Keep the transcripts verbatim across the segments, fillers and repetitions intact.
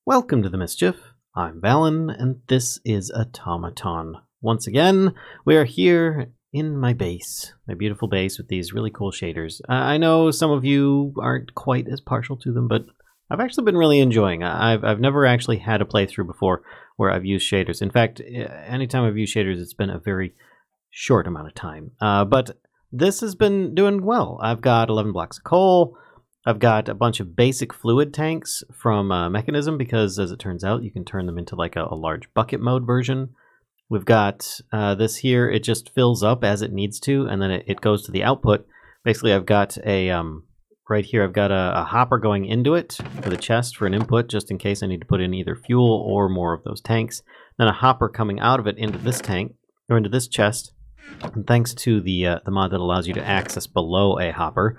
Welcome to the Mischief. I'm Valen, and this is Automaton. Once again, we are here in my base, my beautiful base with these really cool shaders. Uh, I know some of you aren't quite as partial to them, but I've actually been really enjoying it. I've, I've never actually had a playthrough before where I've used shaders. In fact, anytime I've used shaders, it's been a very short amount of time. Uh, but this has been doing well. I've got eleven blocks of coal. I've got a bunch of basic fluid tanks from uh, Mekanism because, as it turns out, you can turn them into like a, a large bucket mode version. We've got uh, this here. It just fills up as it needs to, and then it, it goes to the output. Basically, I've got a, um, right here, I've got a, a hopper going into it for the chest for an input, just in case I need to put in either fuel or more of those tanks. Then a hopper coming out of it into this tank, or into this chest. And thanks to the, uh, the mod that allows you to access below a hopper,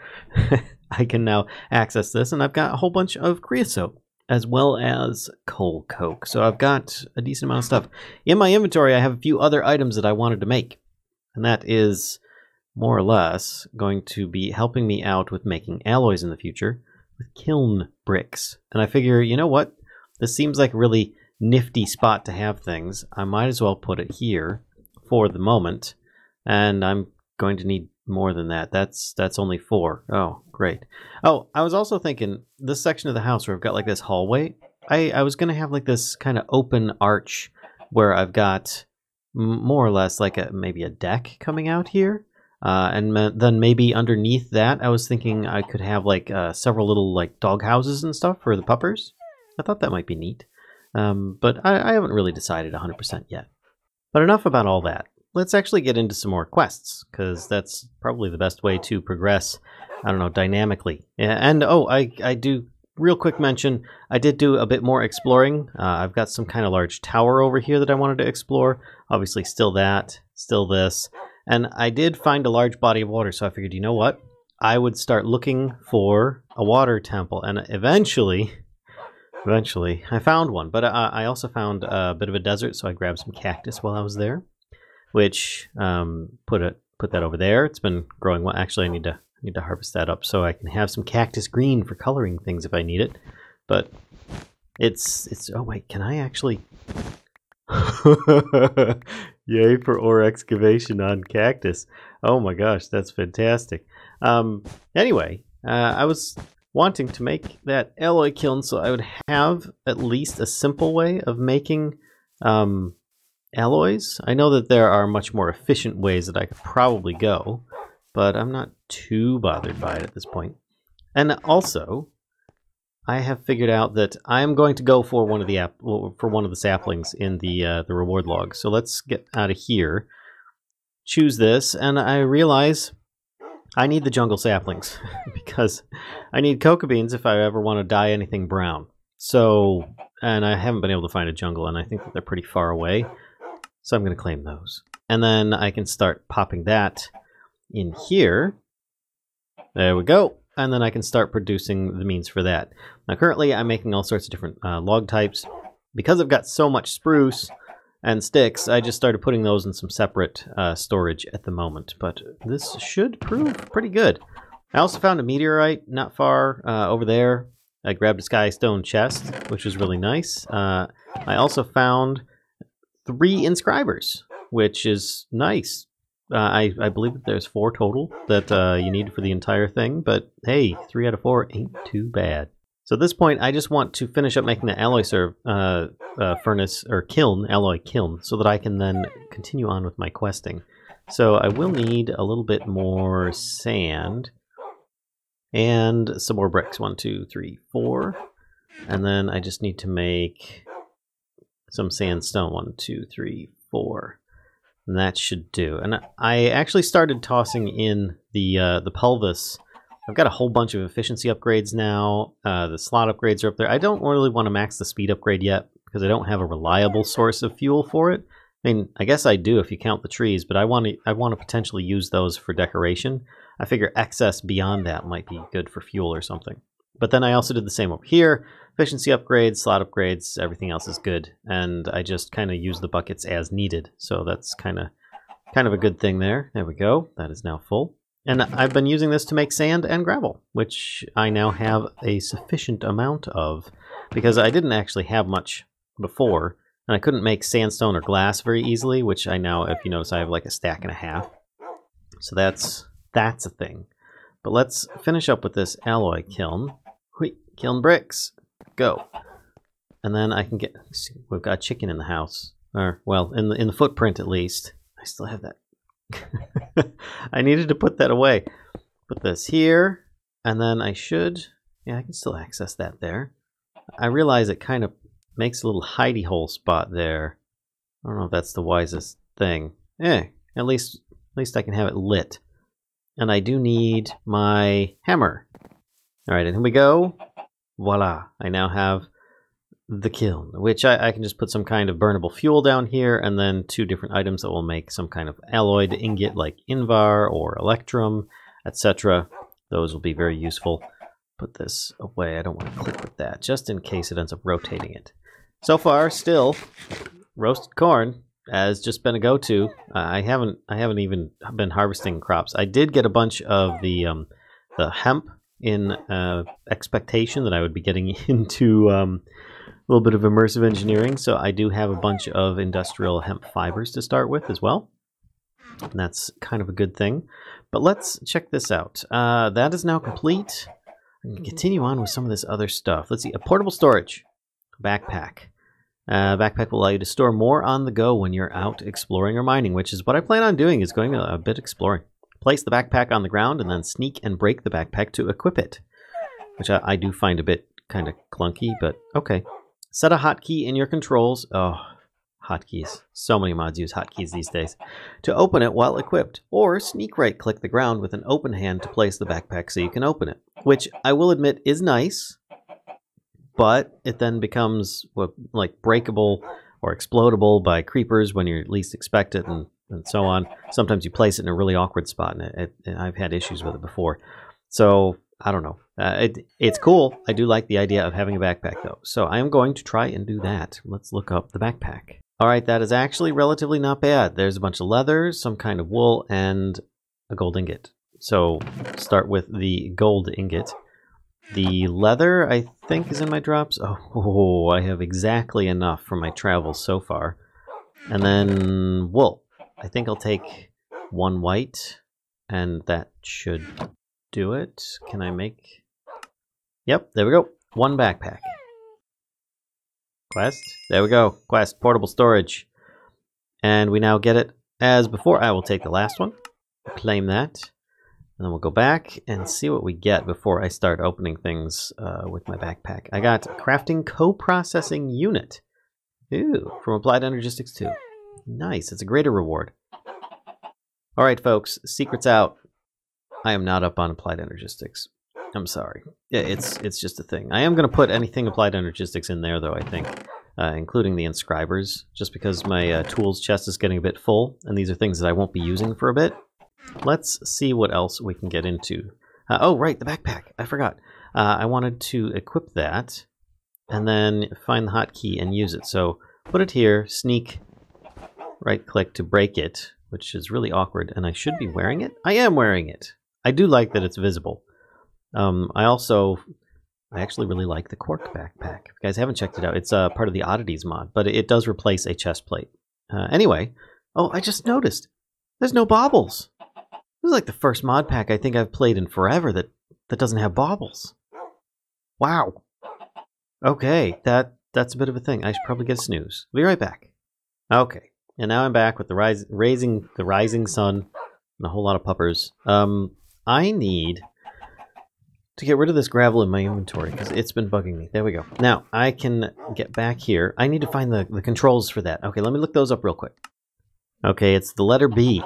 I can now access this, and I've got a whole bunch of creosote, as well as coal coke. So I've got a decent amount of stuff. In my inventory, I have a few other items that I wanted to make, and that is more or less going to be helping me out with making alloys in the future with kiln bricks. And I figure, you know what? This seems like a really nifty spot to have things. I might as well put it here for the moment, and I'm going to need more than that. That's that's only four. Oh, great. Oh, I was also thinking this section of the house where I've got like this hallway, I, I was going to have like this kind of open arch where I've got more or less like a maybe a deck coming out here. Uh, and then maybe underneath that, I was thinking I could have like uh, several little like dog houses and stuff for the puppers. I thought that might be neat. Um, but I, I haven't really decided one hundred percent yet. But enough about all that. Let's actually get into some more quests, because that's probably the best way to progress, I don't know, dynamically. And, oh, I, I do, real quick mention, I did do a bit more exploring. Uh, I've got some kind of large tower over here that I wanted to explore. Obviously, still that, still this. And I did find a large body of water, so I figured, you know what? I would start looking for a water temple. And eventually, eventually, I found one. But I, I also found a bit of a desert, so I grabbed some cactus while I was there. Which um, put it put that over there. It's been growing well. Actually, I need to need to harvest that up so I can have some cactus green for coloring things if I need it. But it's it's oh wait, can I actually? Yay for ore excavation on cactus! Oh my gosh, that's fantastic. Um, anyway, uh, I was wanting to make that alloy kiln so I would have at least a simple way of making. Um, alloys. I know that there are much more efficient ways that I could probably go, but I'm not too bothered by it at this point. And also, I have figured out that I'm going to go for one of the app for one of the saplings in the uh, the reward log. So let's get out of here. Choose this, and I realize I need the jungle saplings because I need cocoa beans if I ever want to dye anything brown. So, and I haven't been able to find a jungle, and I think that they're pretty far away. So I'm going to claim those. And then I can start popping that in here. There we go. And then I can start producing the means for that. Now currently I'm making all sorts of different uh, log types. Because I've got so much spruce and sticks, I just started putting those in some separate uh, storage at the moment. But this should prove pretty good. I also found a meteorite not far uh, over there. I grabbed a sky stone chest, which was really nice. Uh, I also found three inscribers, which is nice. Uh, I, I believe that there's four total that uh, you need for the entire thing, but hey, three out of four ain't too bad. So at this point, I just want to finish up making the alloy serve, uh, uh, furnace, or kiln, alloy kiln, so that I can then continue on with my questing. So I will need a little bit more sand and some more bricks. One, two, three, four. And then I just need to make some sandstone. One, two, three, four. And that should do. And I actually started tossing in the uh, the pelvis. I've got a whole bunch of efficiency upgrades now. Uh, the slot upgrades are up there. I don't really want to max the speed upgrade yet because I don't have a reliable source of fuel for it. I mean, I guess I do if you count the trees, but I want to I want to potentially use those for decoration. I figure excess beyond that might be good for fuel or something. But then I also did the same over here. Efficiency upgrades, slot upgrades, everything else is good. And I just kind of use the buckets as needed. So that's kind of kind of a good thing there. There we go. That is now full. And I've been using this to make sand and gravel, which I now have a sufficient amount of. because I didn't actually have much before, and I couldn't make sandstone or glass very easily, which I now, if you notice, I have like a stack and a half. So that's that's a thing. But let's finish up with this alloy kiln. Hui, kiln bricks. Go. And then I can get... We've got chicken in the house. Or, well, in the, in the footprint at least. I still have that. I needed to put that away. Put this here. And then I should... Yeah, I can still access that there. I realize it kind of makes a little hidey hole spot there. I don't know if that's the wisest thing. Eh, at least, at least I can have it lit. And I do need my hammer. Alright, and here we go. Voila. I now have the kiln, which I, I can just put some kind of burnable fuel down here, and then two different items that will make some kind of alloyed ingot like Invar or Electrum, et cetera. Those will be very useful. Put this away. I don't want to click with that, just in case it ends up rotating it. So far, still, roasted corn has just been a go-to. Uh, I haven't I haven't even been harvesting crops. I did get a bunch of the um, the hemp in uh, expectation that I would be getting into um, a little bit of immersive engineering, so I do have a bunch of industrial hemp fibers to start with as well. And that's kind of a good thing. But let's check this out. Uh, that is now complete. I'm going to continue on with some of this other stuff. Let's see. A portable storage. Backpack. Uh, backpack will allow you to store more on the go when you're out exploring or mining, which is what I plan on doing, is going a, a bit exploring. Place the backpack on the ground and then sneak and break the backpack to equip it, which I, I do find a bit kind of clunky, but okay. Set a hotkey in your controls. Oh, hotkeys. So many mods use hotkeys these days. To open it while equipped, or sneak right click the ground with an open hand to place the backpack so you can open it, which I will admit is nice, but it then becomes what, like breakable or explodable by creepers when you least expect it, and, and so on. Sometimes you place it in a really awkward spot, and, it, it, and I've had issues with it before. So I don't know. Uh, it, it's cool. I do like the idea of having a backpack, though. So I am going to try and do that. Let's look up the backpack. All right, that is actually relatively not bad. There's a bunch of leather, some kind of wool, and a gold ingot. So start with the gold ingot. The leather, I think, is in my drops. Oh, oh, I have exactly enough for my travels so far. And then wool. I think I'll take one white, and that should do it. Can I make... Yep, there we go. One backpack. Quest. There we go. Quest. Portable storage. And we now get it as before. I will take the last one. Claim that. And then we'll go back and see what we get before I start opening things uh, with my backpack. I got crafting co-processing unit. Ooh, from Applied Energistics two. Nice. It's a greater reward. All right, folks. Secret's out. I am not up on Applied Energistics. I'm sorry. Yeah, it's it's just a thing. I am going to put anything Applied Energistics in there, though, I think, uh, including the inscribers, just because my uh, tools chest is getting a bit full, and these are things that I won't be using for a bit. Let's see what else we can get into. Uh, oh, right, the backpack. I forgot. Uh, I wanted to equip that, and then find the hotkey and use it. So put it here, sneak, right-click to break it, which is really awkward, and I should be wearing it? I am wearing it. I do like that it's visible. Um, I also, I actually really like the cork backpack. If you guys haven't checked it out, it's uh, part of the Oddities mod, but it does replace a chest plate. Uh, anyway, oh, I just noticed. There's no baubles. This is like the first mod pack I think I've played in forever that, that doesn't have baubles. Wow. Okay, that that's a bit of a thing. I should probably get a snooze. Be right back. Okay, and now I'm back with the rise, raising the rising sun and a whole lot of puppers. Um, I need to get rid of this gravel in my inventory because it's been bugging me. There we go. Now, I can get back here. I need to find the, the controls for that. Okay, let me look those up real quick. Okay, it's the letter B.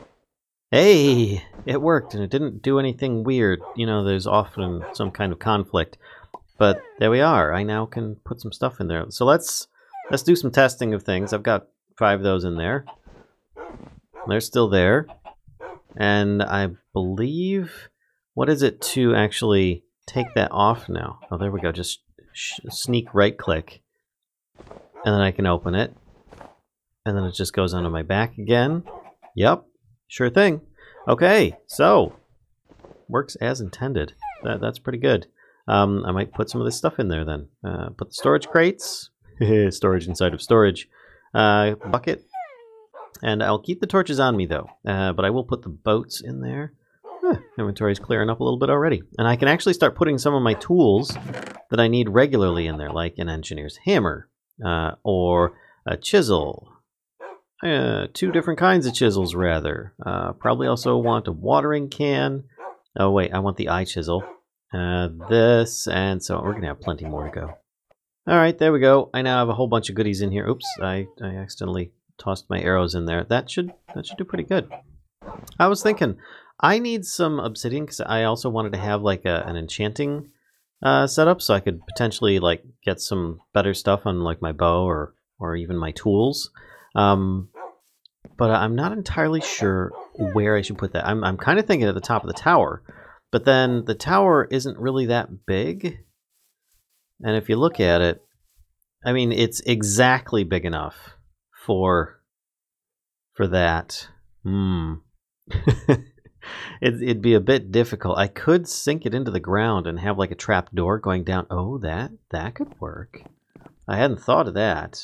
Hey, it worked, and it didn't do anything weird. You know, there's often some kind of conflict. But there we are. I now can put some stuff in there. So let's let's do some testing of things. I've got five of those in there. They're still there. And I believe... What is it to actually take that off now? Oh, there we go. Just sh sneak right-click. And then I can open it. And then it just goes onto my back again. Yep. Sure thing. Okay, so works as intended. That, that's pretty good. Um, I might put some of this stuff in there then. Uh, put the storage crates, storage inside of storage, uh, bucket, and I'll keep the torches on me though. Uh, but I will put the boats in there. Huh, inventory's clearing up a little bit already, and I can actually start putting some of my tools that I need regularly in there, like an engineer's hammer uh, or a chisel. Uh, two different kinds of chisels, rather. Uh, probably also want a watering can. Oh wait, I want the eye chisel. Uh, this, and so we're gonna have plenty more to go. Alright, there we go. I now have a whole bunch of goodies in here. Oops, I, I accidentally tossed my arrows in there. That should that should do pretty good. I was thinking, I need some obsidian, because I also wanted to have like a, an enchanting uh, setup, so I could potentially like get some better stuff on like my bow or, or even my tools. Um, but I'm not entirely sure where I should put that. I'm, I'm kind of thinking at the top of the tower. But then the tower isn't really that big. And if you look at it, I mean, it's exactly big enough for for that. Hmm. it, it'd be a bit difficult. I could sink it into the ground and have like a trap door going down. Oh, that that could work. I hadn't thought of that.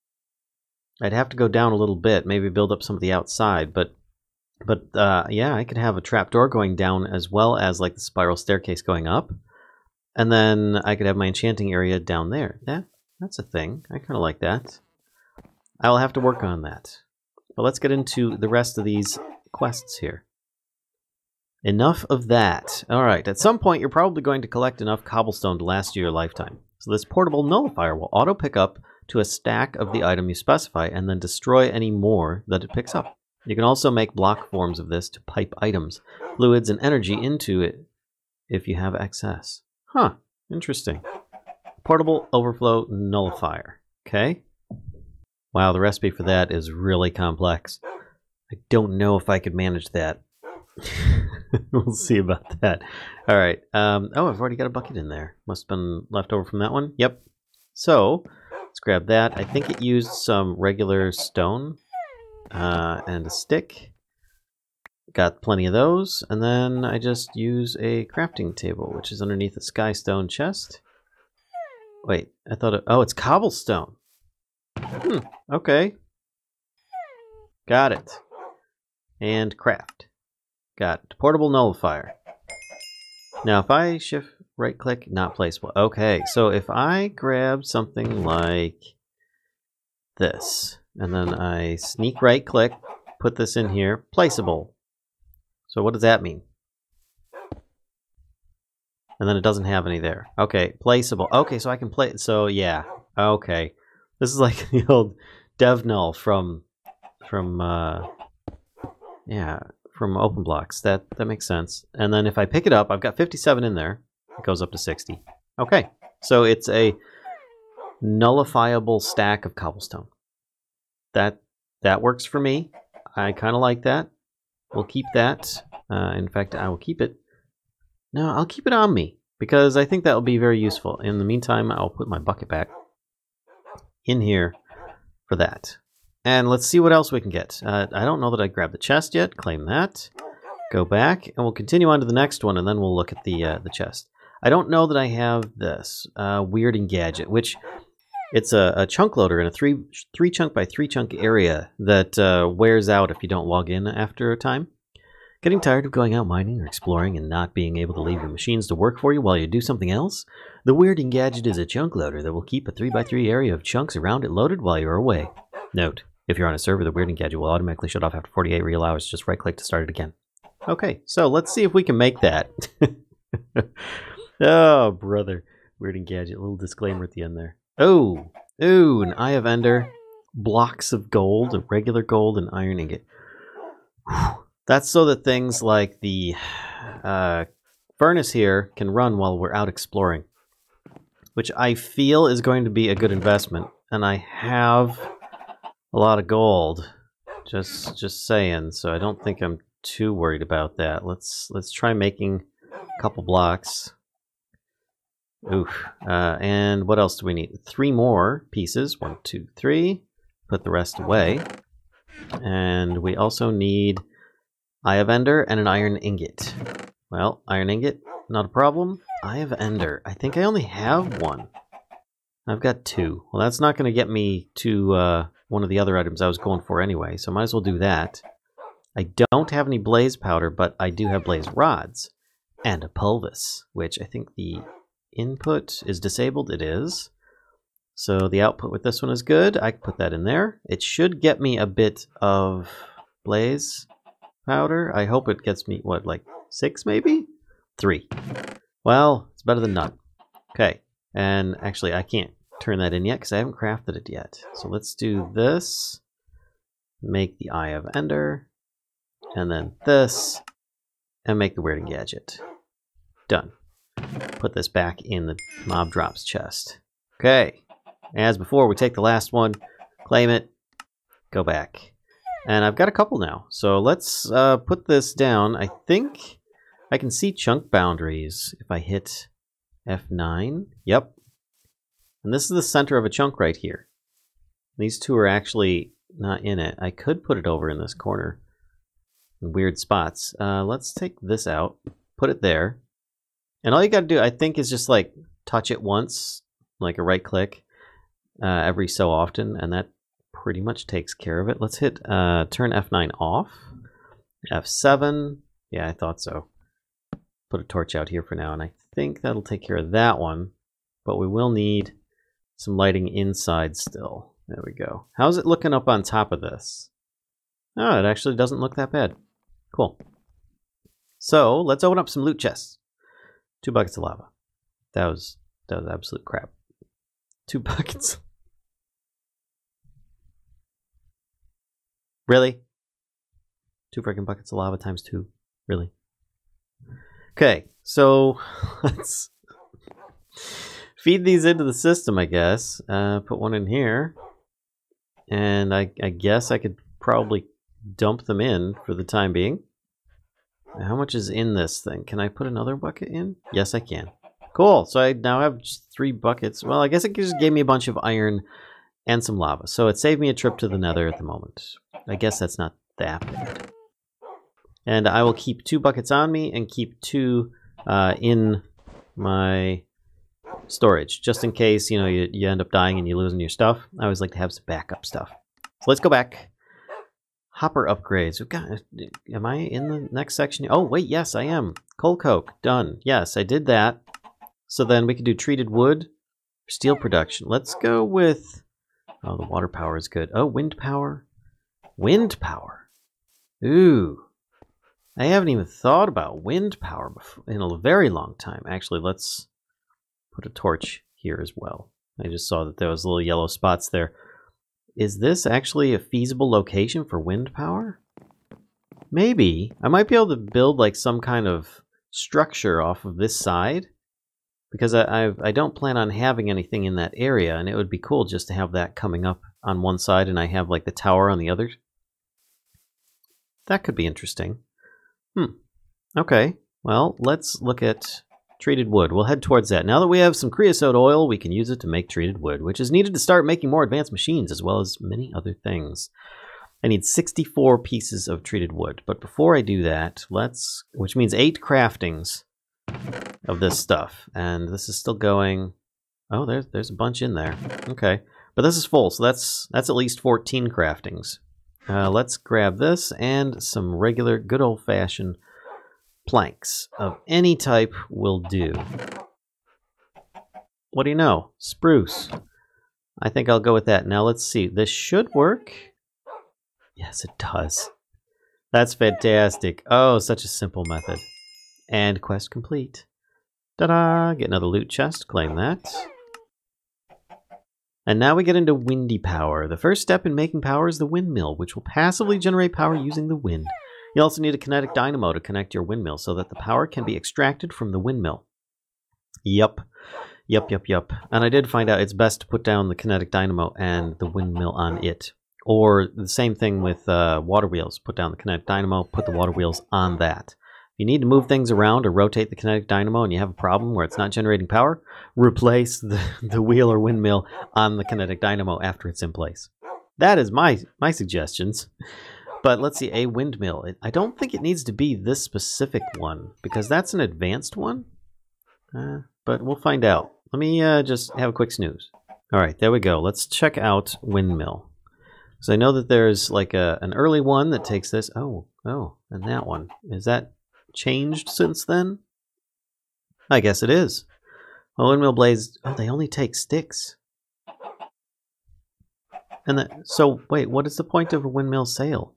I'd have to go down a little bit, maybe build up some of the outside, but But, uh, yeah, I could have a trapdoor going down as well as, like, the spiral staircase going up. And then I could have my enchanting area down there. Yeah, that's a thing. I kind of like that. I'll have to work on that. But let's get into the rest of these quests here. Enough of that. Alright, at some point you're probably going to collect enough cobblestone to last you your lifetime. So this portable nullifier will auto-pick up to a stack of the item you specify and then destroy any more that it picks up. You can also make block forms of this to pipe items, fluids, and energy into it if you have excess. Huh, interesting. Portable overflow nullifier. Okay. Wow, the recipe for that is really complex. I don't know if I could manage that. We'll see about that. All right. Um, oh, I've already got a bucket in there. Must have been left over from that one. Yep. So, let's grab that. I think it used some regular stone. Uh, and a stick. Got plenty of those. And then I just use a crafting table, which is underneath a skystone chest. Wait, I thought it... Oh, it's cobblestone. Hmm, okay. Got it. And craft. Got it. Portable nullifier. Now, if I shift right-click, not placeable. Okay, so if I grab something like this... And then I sneak right click, put this in here, placeable. So what does that mean? And then it doesn't have any there. Okay, placeable. Okay, so I can play it. So yeah, okay. This is like the old dev null from, from, uh, yeah, from OpenBlocks. That, that makes sense. And then if I pick it up, I've got fifty-seven in there. It goes up to sixty. Okay, so it's a nullifiable stack of cobblestone. That that works for me. I kind of like that. We'll keep that. Uh, in fact, I will keep it. No, I'll keep it on me because I think that will be very useful. In the meantime, I'll put my bucket back in here for that. And let's see what else we can get. Uh, I don't know that I grabbed the chest yet. Claim that. Go back, and we'll continue on to the next one, and then we'll look at the uh, the chest. I don't know that I have this uh, Weird Engadget, which... It's a, a chunk loader in a three three chunk by three chunk area that uh, wears out if you don't log in after a time. Getting tired of going out mining or exploring and not being able to leave your machines to work for you while you do something else? The Weird Engadget is a chunk loader that will keep a three by three area of chunks around it loaded while you're away. Note, if you're on a server, the Weird Engadget will automatically shut off after forty-eight real hours. Just right click to start it again. Okay, so let's see if we can make that. Oh, brother. Weird Engadget, a little disclaimer at the end there. Oh, ooh, an Eye of Ender, blocks of gold, a regular gold, and iron ingot. Whew. That's so that things like the uh, furnace here can run while we're out exploring, which I feel is going to be a good investment. And I have a lot of gold, just just saying. So I don't think I'm too worried about that. Let's let's try making a couple blocks. Oof. Uh, and what else do we need? Three more pieces. One, two, three. Put the rest away. And we also need Eye of Ender and an iron ingot. Well, iron ingot, not a problem. Eye of Ender. I think I only have one. I've got two. Well, that's not going to get me to uh, one of the other items I was going for anyway, so might as well do that. I don't have any blaze powder, but I do have blaze rods. And a pulvis, which I think the input is disabled. It is. So the output with this one is good. I can put that in there. It should get me a bit of blaze powder. I hope it gets me, what, like six maybe? Three. Well, it's better than none. Okay. And actually, I can't turn that in yet because I haven't crafted it yet. So let's do this. Make the Eye of Ender. And then this. And make the Weirding Gadget. Done. Put this back in the mob drops chest. Okay. As before, we take the last one, claim it, go back. And I've got a couple now. So let's uh, put this down. I think I can see chunk boundaries if I hit F nine. Yep. And this is the center of a chunk right here. These two are actually not in it. I could put it over in this corner. In weird spots. Uh, let's take this out, put it there. And all you got to do, I think, is just like touch it once, like a right click, uh, every so often, and that pretty much takes care of it. Let's hit uh, turn F nine off, F seven. Yeah, I thought so. Put a torch out here for now, and I think that'll take care of that one. But we will need some lighting inside still. There we go. How's it looking up on top of this? Oh, it actually doesn't look that bad. Cool. So let's open up some loot chests. Two buckets of lava. That was that was absolute crap. Two buckets. Really? Two freaking buckets of lava times two. Really? Okay, so let's feed these into the system, I guess. Uh, put one in here. And I, I guess I could probably dump them in for the time being. How much is in this thing? Can I put another bucket in? Yes, I can. Cool. So I now have just three buckets. Well, I guess it just gave me a bunch of iron and some lava. So it saved me a trip to the nether at the moment. I guess that's not that bad. And I will keep two buckets on me and keep two uh, in my storage. Just in case, you know, you, you end up dying and you're losing your stuff. I always like to have some backup stuff. So let's go back. Hopper upgrades. We've got, am I in the next section? Oh, wait, yes, I am. Coal coke, done. Yes, I did that. So then we can do treated wood, steel production. Let's go with, oh, the water power is good. Oh, wind power. Wind power. Ooh. I haven't even thought about wind power before, in a very long time. Actually, let's put a torch here as well. I just saw that there was little yellow spots there. Is this actually a feasible location for wind power? Maybe. I might be able to build like some kind of structure off of this side. Because I, I've, I don't plan on having anything in that area. And it would be cool just to have that coming up on one side. And I have like the tower on the other. That could be interesting. Hmm. Okay. Well, let's look at treated wood. We'll head towards that. Now that we have some creosote oil, we can use it to make treated wood, which is needed to start making more advanced machines, as well as many other things. I need sixty-four pieces of treated wood. But before I do that, let's, which means eight craftings of this stuff. And this is still going, oh, there's, there's a bunch in there. Okay. But this is full, so that's, that's at least fourteen craftings. Uh, let's grab this and some regular, good old-fashioned planks of any type will do. What do you know? Spruce. I think I'll go with that. Now let's see. This should work. Yes, it does. That's fantastic. Oh, such a simple method. And quest complete. Ta-da! Get another loot chest. Claim that. And now we get into windy power. The first step in making power is the windmill, which will passively generate power using the wind. You also need a kinetic dynamo to connect your windmill so that the power can be extracted from the windmill. Yup. Yup, yup, yup. And I did find out it's best to put down the kinetic dynamo and the windmill on it. Or the same thing with uh, water wheels. Put down the kinetic dynamo, put the water wheels on that. If you need to move things around or rotate the kinetic dynamo and you have a problem where it's not generating power, replace the, the wheel or windmill on the kinetic dynamo after it's in place. That is my, my suggestions. But let's see, a windmill. It, I don't think it needs to be this specific one, because that's an advanced one. Uh, but we'll find out. Let me uh, just have a quick snooze. All right, there we go. Let's check out windmill. So I know that there's like a, an early one that takes this. Oh, oh, and that one. Is that changed since then? I guess it is. Well, windmill blades, oh, they only take sticks. And that, so, wait, what is the point of a windmill sail?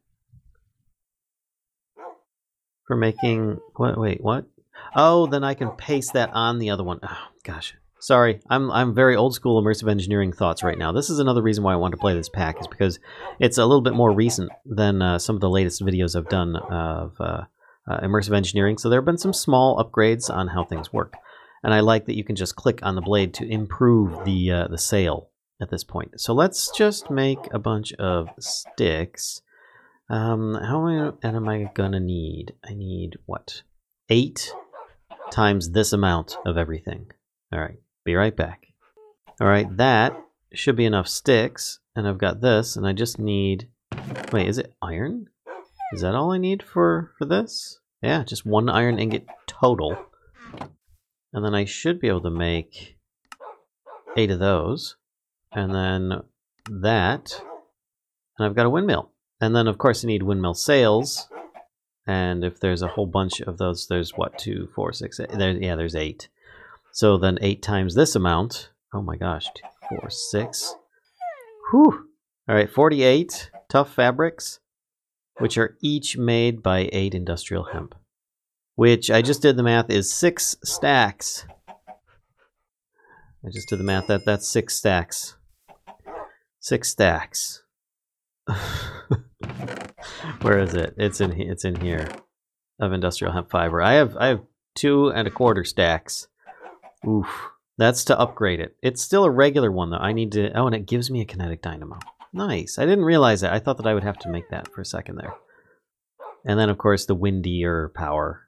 For making, what, wait, what? Oh, then I can paste that on the other one. Oh, gosh. Sorry, I'm I'm very old school immersive engineering thoughts right now. This is another reason why I want to play this pack, is because it's a little bit more recent than uh, some of the latest videos I've done of uh, uh, immersive engineering. So there have been some small upgrades on how things work, and I like that you can just click on the blade to improve the uh, the sail at this point. So let's just make a bunch of sticks. Um, how am I, am I gonna need? I need what? Eight times this amount of everything. All right. Be right back. All right, that should be enough sticks, and I've got this, and I just need, wait, is it iron? Is that all I need for, for this? Yeah, just one iron ingot total. And then I should be able to make eight of those, and then that, and I've got a windmill. And then, of course, I need windmill sails, and if there's a whole bunch of those, there's what, two, four, six, eight, there, yeah, there's eight. So then eight times this amount. Oh my gosh. Two, four, six. Whew. All right, forty-eight tough fabrics, which are each made by eight industrial hemp, which I just did the math is six stacks. I just did the math that that's six stacks. Six stacks. Where is it? It's in it's in here of industrial hemp fiber. I have I have two and a quarter stacks. Oof, that's to upgrade it. It's still a regular one, though. I need to... Oh, and it gives me a kinetic dynamo. Nice. I didn't realize that. I thought that I would have to make that for a second there. And then, of course, the windier power.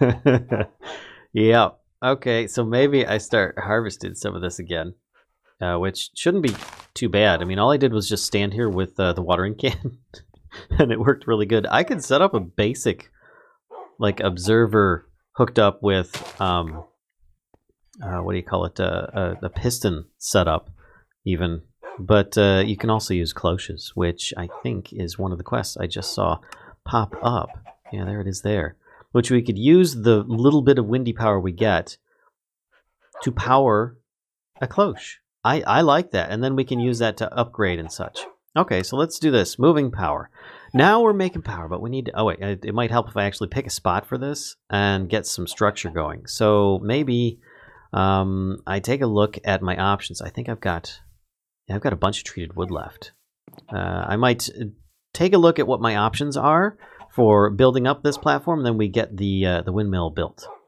Yeah. Okay, so maybe I start harvesting some of this again, uh, which shouldn't be too bad. I mean, all I did was just stand here with uh, the watering can, and it worked really good. I could set up a basic, like, observer hooked up with... Um, Uh, what do you call it? Uh, a, a piston setup, even. But uh, you can also use cloches, which I think is one of the quests I just saw pop up. Yeah, there it is there. Which we could use the little bit of windy power we get to power a cloche. I, I like that. And then we can use that to upgrade and such. Okay, so let's do this. Moving power. Now we're making power, but we need to... Oh, wait. It, it might help if I actually pick a spot for this and get some structure going. So maybe... Um, I take a look at my options. I think I've got, yeah, I've got a bunch of treated wood left. Uh, I might take a look at what my options are for building up this platform, and then we get the uh, the windmill built.